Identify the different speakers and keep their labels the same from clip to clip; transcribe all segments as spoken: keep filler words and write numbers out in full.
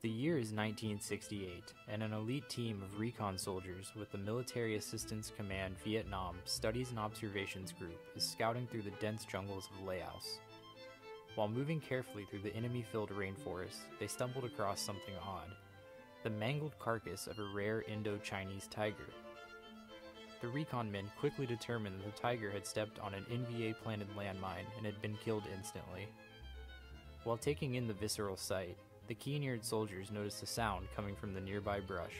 Speaker 1: The year is nineteen sixty-eight, and an elite team of recon soldiers with the Military Assistance Command Vietnam Studies and Observations Group is scouting through the dense jungles of Laos. While moving carefully through the enemy-filled rainforest, they stumbled across something odd: the mangled carcass of a rare Indo-Chinese tiger. The recon men quickly determined that the tiger had stepped on an N V A-planted landmine and had been killed instantly. While taking in the visceral sight, the keen-eared soldiers noticed a sound coming from the nearby brush.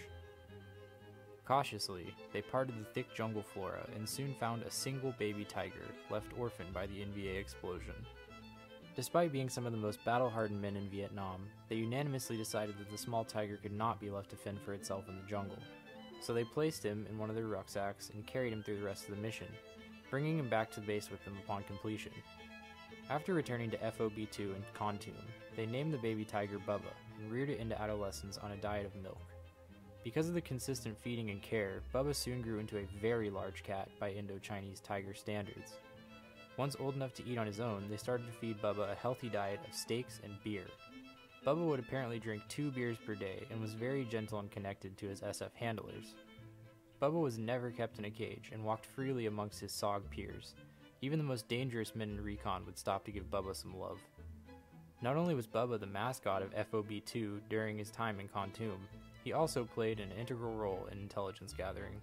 Speaker 1: Cautiously, they parted the thick jungle flora and soon found a single baby tiger left orphaned by the N V A explosion. Despite being some of the most battle-hardened men in Vietnam, they unanimously decided that the small tiger could not be left to fend for itself in the jungle. So they placed him in one of their rucksacks and carried him through the rest of the mission, bringing him back to the base with them upon completion. After returning to F O B two in Kontum, they named the baby tiger Bubba and reared it into adolescence on a diet of milk. Because of the consistent feeding and care, Bubba soon grew into a very large cat by Indo-Chinese tiger standards. Once old enough to eat on his own, they started to feed Bubba a healthy diet of steaks and beer. Bubba would apparently drink two beers per day and was very gentle and connected to his S F handlers. Bubba was never kept in a cage and walked freely amongst his S O G peers. Even the most dangerous men in recon would stop to give Bubba some love. Not only was Bubba the mascot of F O B two during his time in Kontum, he also played an integral role in intelligence gathering.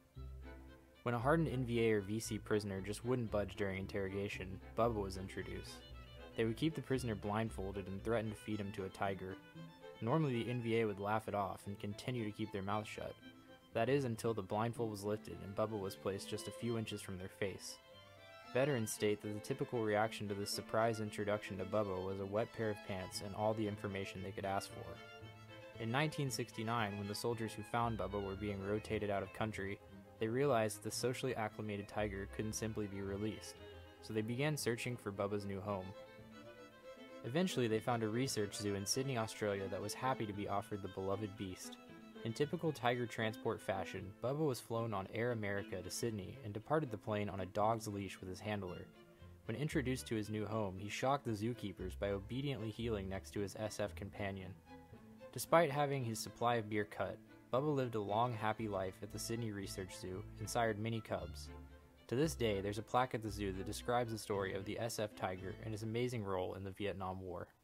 Speaker 1: When a hardened N V A or V C prisoner just wouldn't budge during interrogation, Bubba was introduced. They would keep the prisoner blindfolded and threaten to feed him to a tiger. Normally the N V A would laugh it off and continue to keep their mouth shut. That is until the blindfold was lifted and Bubba was placed just a few inches from their face. Veterans state that the typical reaction to this surprise introduction to Bubba was a wet pair of pants and all the information they could ask for. In nineteen sixty-nine, when the soldiers who found Bubba were being rotated out of country, they realized the socially acclimated tiger couldn't simply be released, so they began searching for Bubba's new home. Eventually, they found a research zoo in Sydney, Australia that was happy to be offered the beloved beast. In typical tiger transport fashion, Bubba was flown on Air America to Sydney and departed the plane on a dog's leash with his handler. When introduced to his new home, he shocked the zookeepers by obediently heeling next to his S F companion. Despite having his supply of beer cut, Bubba lived a long, happy life at the Sydney Research Zoo and sired many cubs. To this day, there's a plaque at the zoo that describes the story of the S F tiger and his amazing role in the Vietnam War.